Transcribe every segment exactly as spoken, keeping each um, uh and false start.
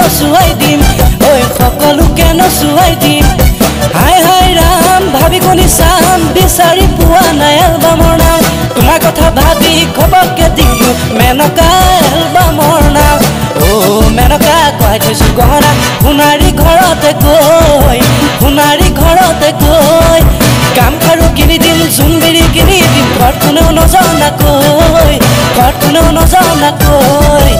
নচুৱাই দিম ঐ সকলোকে নচুৱাই দিম হাই হাই ৰাম ভাবি গুণি চাম বিচাৰি পোৱা নাই এলবামৰ নাম তোমাৰ কথা ভাবি খবৰকে দিলো মেনকা এলবামৰ নাম অ মেনকা কোৱাই থৈছো গহনা সোণাৰী ঘৰতে গৈ সোণাৰী ঘৰতে গৈ কাম খাৰু কিনি দিম জোনবিৰি কিনি দিম ঘৰত কোনেও নজনাকৈ ঘৰত কোনেও নজনাকৈ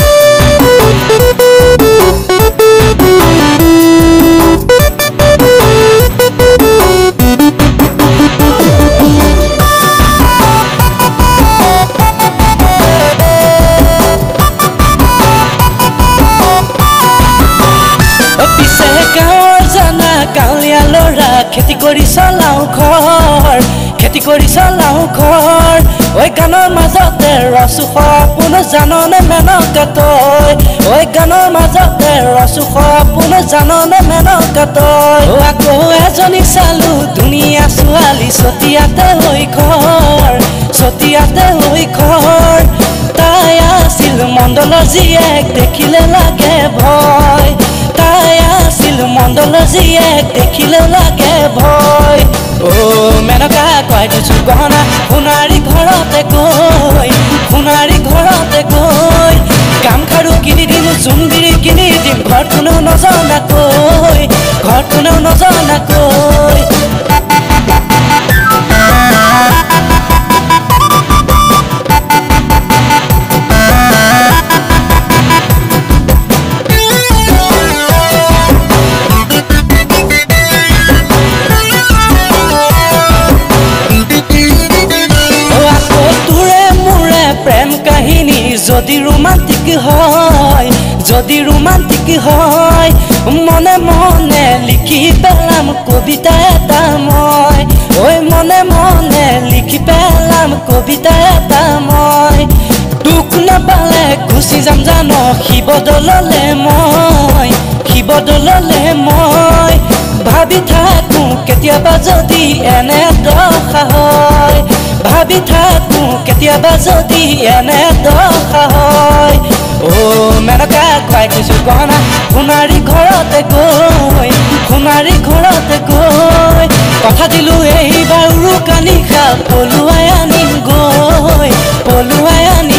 গাঁৱলীয়া ল'ৰা খেতি কৰি চলাওঁ ঘৰ খেতি কৰি চলাওঁ ঘৰ ঐ গানৰ মাজতে ৰচু সপোন জাননে মেনকা তই ঐ গানৰ মাজতে ৰচু সপোন জাননে মেনকা তই ঐ আকৌ এজনী চালো ধুনীয়া ছোৱালী চতিয়াতে হৈ ঘৰ চতিয়াতে হৈ ঘৰ তাই আছিল মণ্ডলৰ জীয়েক দেখিলে লাগে ভয় তাই আছিল মণ্ডলৰ জীয়েক দেখিলে লাগে ভয় অ মেনকা কোৱাই থৈছো গহনা সোণাৰী ঘৰতে গৈ সোণাৰী ঘৰতে গৈ কাম খাৰু কিনি দিম জোনবিৰি কিনি দিম ঘৰত কোনেও নজনাকৈ ঘৰত কোনেও নজনাকৈ যদি ৰোমান্টিক হয় যদি ৰোমান্টিক হয় মনে মনে লিখি পেলাম কবিতা এটা মই ঐ মনে মনে লিখি পেলাম কবিতা এটা মই দুখ নাপালে গুচি যাম জানো শিৱদৌললে মই শিৱদৌললে মই ভাবি থাকো কেতিয়াবা যদি এনে দশা হয় ভাবি থাকো কেতিয়াবা যদি এনে দশা হয় অ মেনকা কোৱাই থৈছো গহনা সোণাৰী ঘৰতে গৈ সোণাৰী ঘৰতে গৈ কথা দিলো এইবাৰ উৰুকা নিশা পলুৱাই আনিম গৈ পলুৱাই আনিম